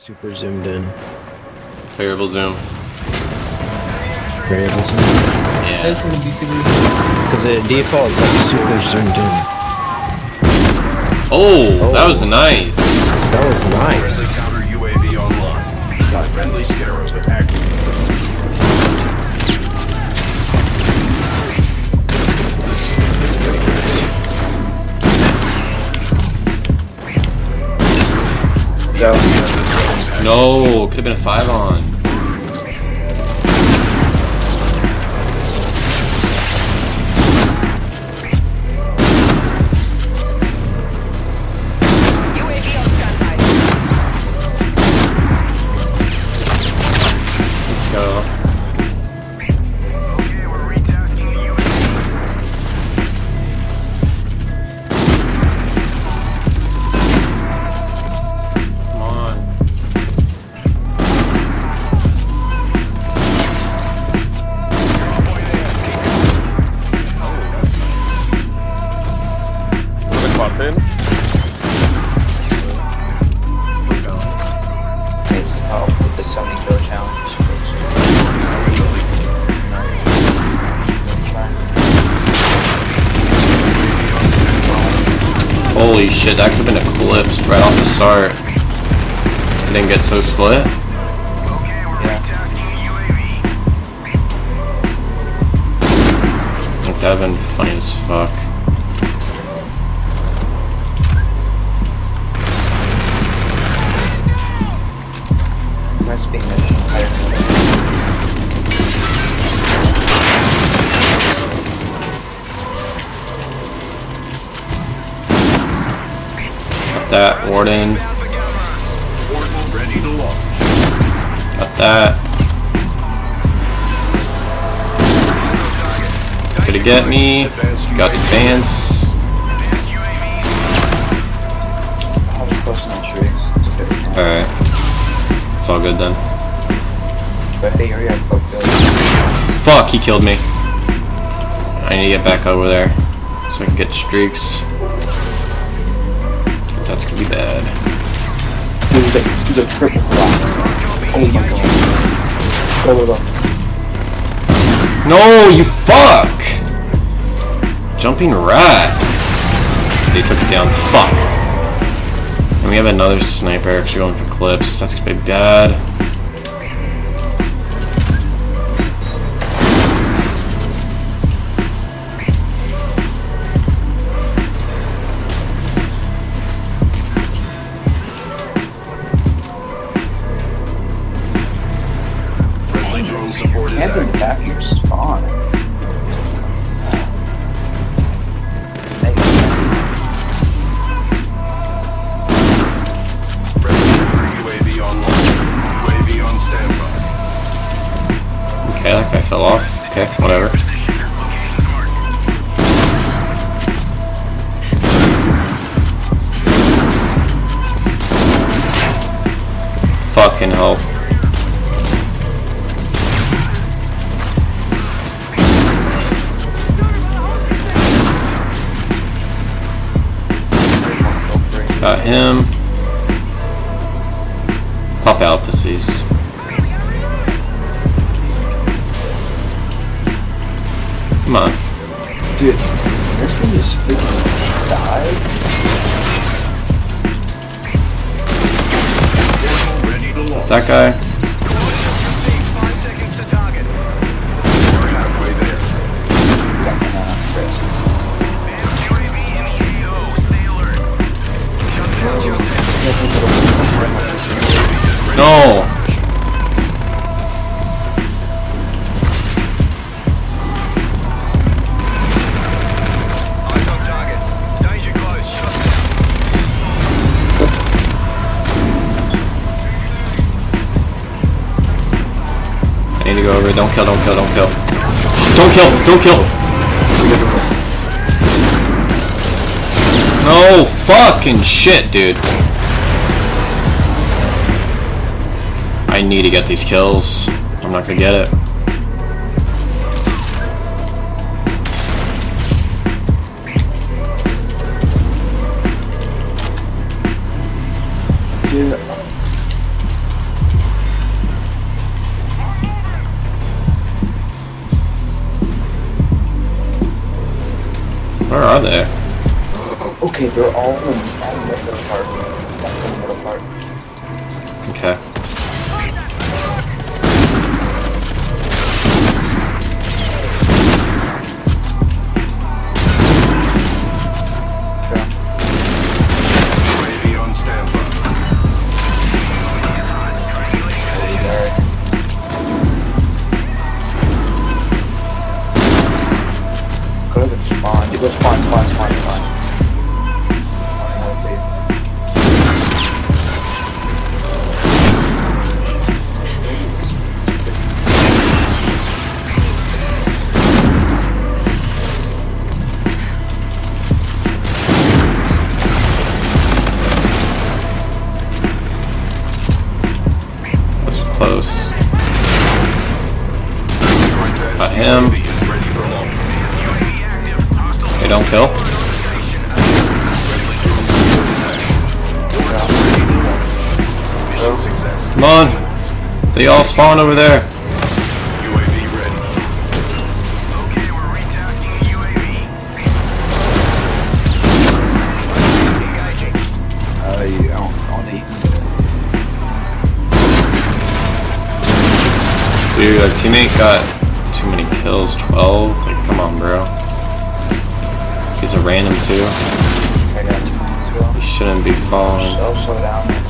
super zoomed in. Variable zoom. Variable zoom? Yeah. Because at default it's like super zoomed in. Oh, that was nice. That was nice. Counter UAV online. Got friendly scarabs that activate. No, could have been a 5-on. UAV on standby. Let's go. Okay, we're retasking the UAV. Come on. It's the top with the 70 kill challenge. Holy shit, that could have been eclipsed right off the start. I didn't get so split. Okay, we're retasking the UAV. Like, that'd have been funny as fuck. Must be in the higher Got that, Warden. Portal ready to launch. Got that. It's gonna get me. Got advance. Advanced UAV. I was close to my trees. Alright. It's all good then. But hey, hurry up, fuck Billy. Fuck, he killed me. I need to get back over there so I can get streaks. Because that's gonna be bad. He's a triple block. Oh my god. Go. No, you fuck! Jumping rat. They took it down. Fuck. And we have another sniper actually going for clips. That's gonna be bad. Friendly drone support is Camp in the active. back of your spawn. Friendly counter UAV online. UAV on standby. Okay, that guy fell off. Okay, whatever. Locations marked. Fucking hell. Got him. Pop out, pussies. Come on. Dude, this guy just freaking died. Portal ready to launch. That guy. 5 seconds to target. We're halfway there. Advanced UAV in the AO. Stay alert. Shut down your No! Eyes on target. Danger close. Shut down. I need to go over. Don't kill, don't kill, don't kill. Don't kill, don't kill! No fucking shit, dude. I need to get these kills. I'm not gonna get it. Where are they? Okay, they're all in the middle part. That's the middle part. Okay. UAV on standby. Go to the spawn. You go spawn. That's close. Got him. UAV is ready for launch. UAV active. Hostile. They don't kill. Mission success. Come on. They all spawn over there. UAV ready. Okay, we're retasking a UAV. Engaging. You on the Dude, our teammate got too many kills. 12. Like, come on, bro. He's a random too. I got 2 He shouldn't be falling. slow down.